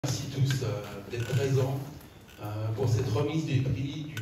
Merci tous d'être présents pour cette remise des prix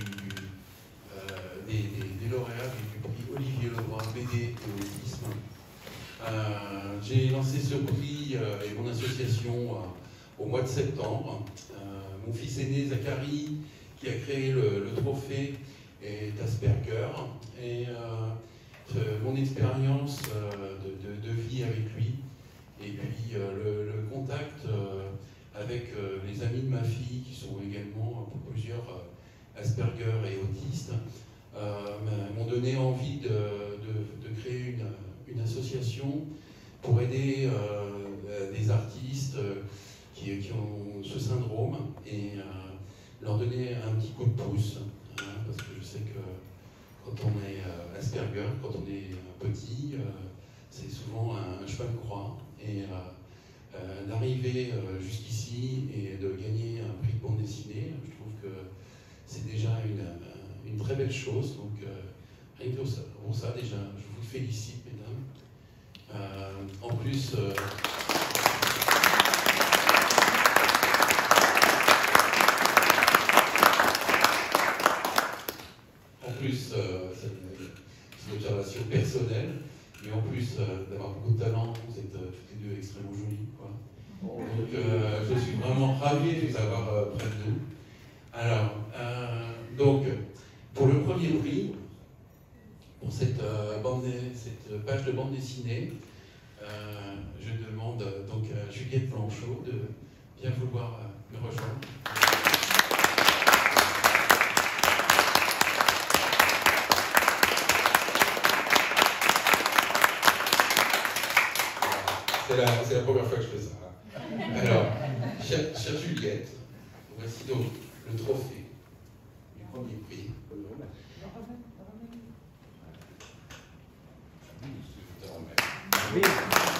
des lauréats du prix Olivier Lebrun BD et autisme. J'ai lancé ce prix et mon association au mois de septembre. Mon fils aîné Zachary, qui a créé le trophée, est Asperger, et mon expérience de vie avec lui, et puis le contact avec les amis de ma fille, qui sont également plusieurs Asperger et autistes, m'ont donné envie de créer une association pour aider des artistes qui ont ce syndrome et leur donner un petit coup de pouce, parce que je sais que quand on est Asperger, quand on est petit, c'est souvent un cheval de croix, et d'arriver jusqu'ici et de gagner un prix de bande dessinée, je trouve que c'est déjà une très belle chose. Donc rien que pour ça, déjà, je vous félicite, mesdames. En plus, c'est une observation personnelle, mais en plus d'avoir beaucoup de talent, vous êtes toutes les deux extrêmement jolies, quoi. Donc je suis vraiment ravi de vous avoir près de nous. Alors, donc, pour le premier prix, pour cette page de bande dessinée, je demande donc à Juliette Blanchot de bien vouloir me rejoindre. C'est la première fois que je fais ça. Alors, chère Juliette, voici donc le trophée du premier prix. Je te remets.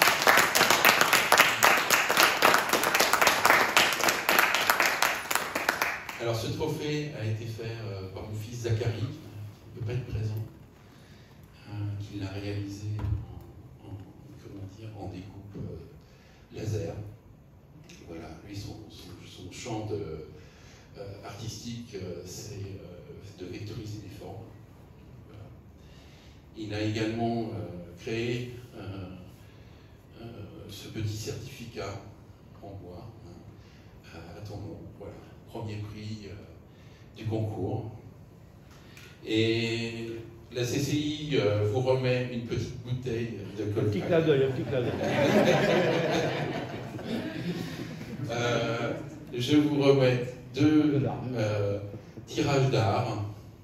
Alors, ce trophée a été fait par mon fils Zachary, qui ne peut pas être présent, qui l'a réalisé en découpe laser. Voilà, lui, son champ artistique, c'est de vectoriser des formes. Voilà. Il a également créé ce petit certificat en bois à ton nom. Voilà, premier prix du concours. Et la CCI vous remet une petite bouteille de Colfax. Un petit clin d'œil, un petit clin d'œil. Je vous remets deux tirages d'art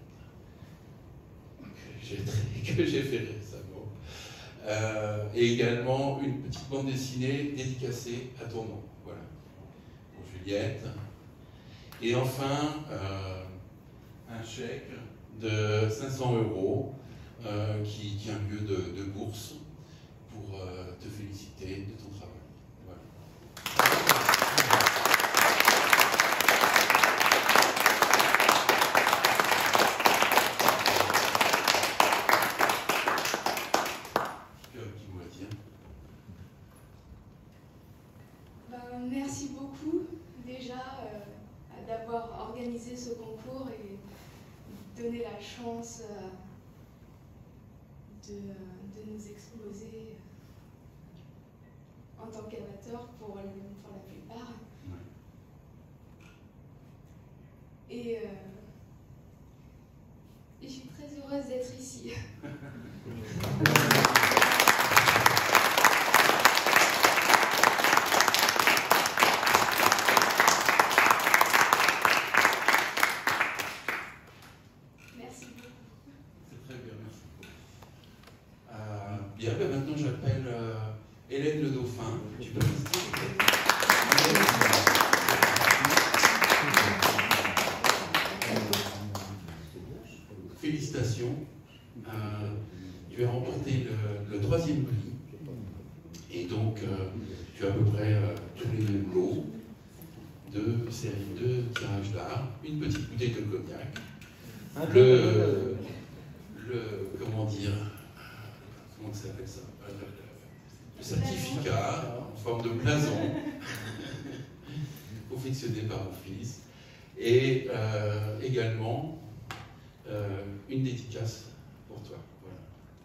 que j'ai fait récemment. Et également une petite bande dessinée dédicacée à ton nom. Voilà. Pour Juliette. Et enfin, un chèque de 500 € qui tient lieu de bourse pour te féliciter de ton travail. Voilà. Un petit mot à dire. Merci beaucoup déjà d'avoir organisé ce concours et donner la chance de nous exposer en tant qu'amateur pour la plupart. Ouais. Et je suis très heureuse d'être ici. Bien, ben maintenant j'appelle Hélène Le Dauphin. Tu peux rester. Félicitations. Tu as remporté le troisième prix. Et donc, tu as à peu près tous les mêmes lots, deux séries de tirages d'art, une petite bouteille de cognac, comment dire, comment ça s'appelle ça, le certificat en forme de blason confectionné par mon fils. Et également une dédicace pour toi. Voilà.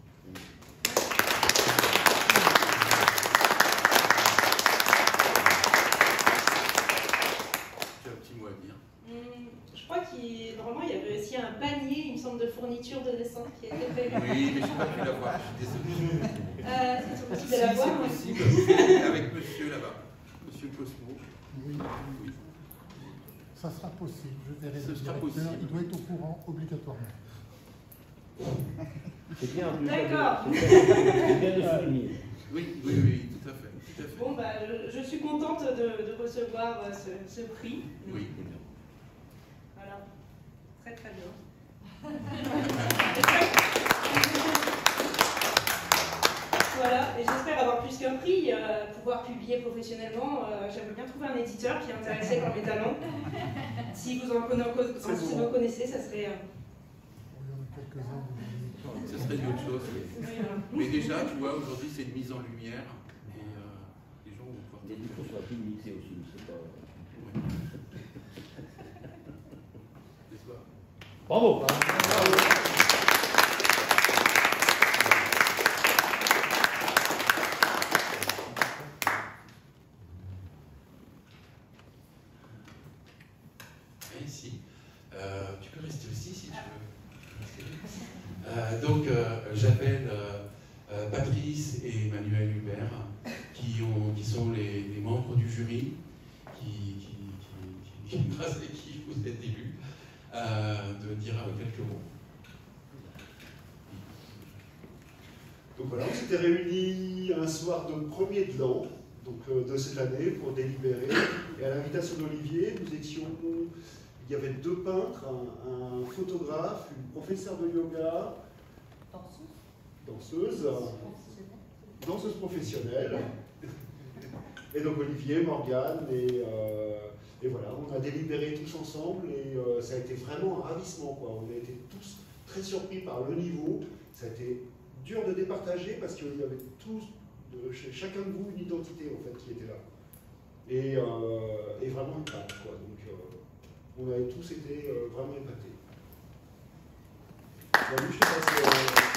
Tu as un petit mot à dire? Je crois qu'il normalement il y avait aussi un panier, il me semble, de fourniture de dessin qui était prévu. Oui, mais je n'ai pas pu l'avoir, je suis désolé. C'est possible de l'avoir. C'est possible, avec monsieur là-bas, monsieur Cosmo. Oui, oui. Ça sera possible, je verrai. Ce sera possible. Il doit être au courant obligatoirement. C'est bien. D'accord. C'est bien de souligner. Oui, oui, oui, tout à fait. Tout à fait. Bon, bah, je suis contente de recevoir ce prix. Oui. Voilà, très très bien. Voilà, et j'espère avoir plus qu'un prix, pouvoir publier professionnellement. J'aimerais bien trouver un éditeur qui est intéressé par mes talents. Si vous en connaissez, ça serait... Il y en a quelques-uns. Ce serait une autre chose. Oui, voilà. Mais déjà, tu vois, aujourd'hui, c'est une mise en lumière. Et les gens vont pouvoir. Les livres sur la publicité aussi, c'est pas. Ouais. N'est-ce pas? Bravo! Ici. Tu peux rester aussi si tu veux. Donc, j'appelle Patrice et Emmanuel Hubert, qui sont les membres du jury, grâce à qui vous êtes élus, de dire quelques mots. Donc voilà, on s'était réunis un soir de premier de l'an, donc de cette année, pour délibérer. Et à l'invitation d'Olivier, il y avait 2 peintres, un photographe, une professeure de yoga, danseuse professionnelle. Et donc Olivier, Morgane, et voilà, on a délibéré tous ensemble et ça a été vraiment un ravissement, quoi. On a été tous très surpris par le niveau. Ça a été dur de départager parce qu'il y avait tous, chacun de vous, une identité en fait qui était là. Et vraiment une patte, quoi. Donc on avait tous été vraiment épatés. Salut, je te passe,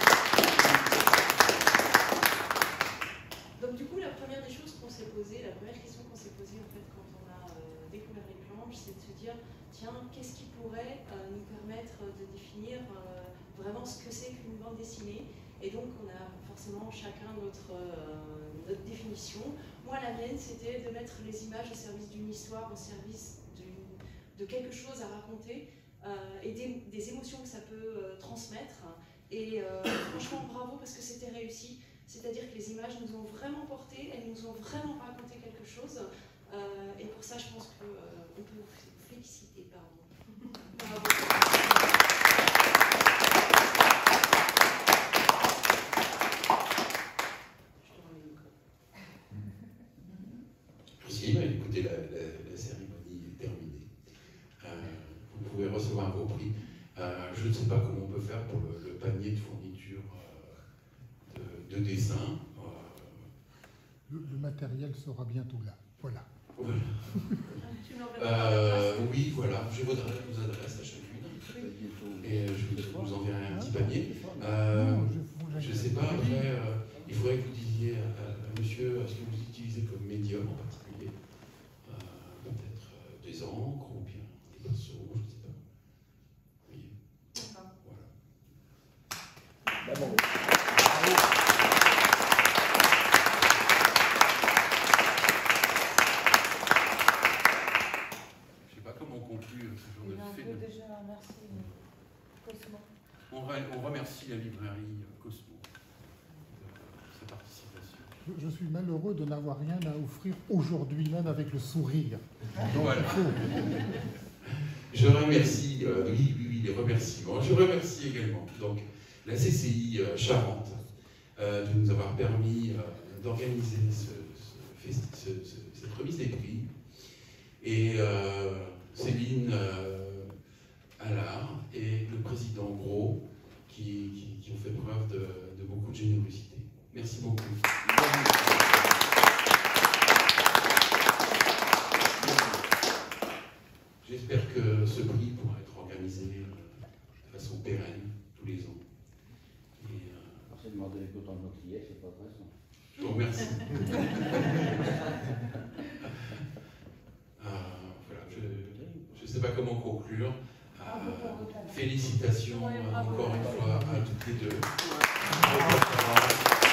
Donc du coup, la première des choses qu'on s'est posée, la première question qu'on s'est posée en fait quand on a découvert les planches, c'est de se dire, tiens, qu'est-ce qui pourrait nous permettre de définir vraiment ce que c'est qu'une bande dessinée. Et donc on a forcément chacun notre définition. Moi, la mienne, c'était de mettre les images au service d'une histoire, au service de quelque chose à raconter et des émotions que ça peut transmettre. Et franchement, bravo parce que c'était réussi. C'est-à-dire que les images nous ont vraiment porté, elles nous ont vraiment raconté quelque chose. Et pour ça, je pense qu'on peut vous féliciter. Bravo. Merci, écoutez, la cérémonie est terminée. Vous pouvez recevoir vos prix. Je ne sais pas comment on peut faire pour le panier de fourniture de dessin. Le matériel sera bientôt là. Voilà. Voilà. Oui, voilà. J'ai votre adresse à chacune. Et je vous enverrai un petit panier. Je ne sais pas, après, il faudrait que vous disiez à monsieur ce que vous utilisez comme médium en particulier. Peut-être des encres ou bien des pinceaux, je ne sais pas. Oui. Voilà. Bravo. Je ne sais pas comment on conclut ce genre de fait. Déjà, merci Cosmo. On remercie la librairie Cosmo de sa participation. Je suis malheureux de n'avoir rien à offrir aujourd'hui, même avec le sourire. Voilà. Je remercie, oui, les remerciements. Je remercie également donc, la CCI Charente de nous avoir permis d'organiser cette remise des prix. Et Céline Allard et le président Gros qui ont fait preuve de beaucoup de générosité. Merci beaucoup. J'espère que ce prix pourra être organisé de façon pérenne tous les ans. Et, C'est demander avec autant de gentillesse, c'est pas intéressant. je vous remercie. Voilà, je ne sais pas comment conclure. Félicitations encore une fois à toutes les deux.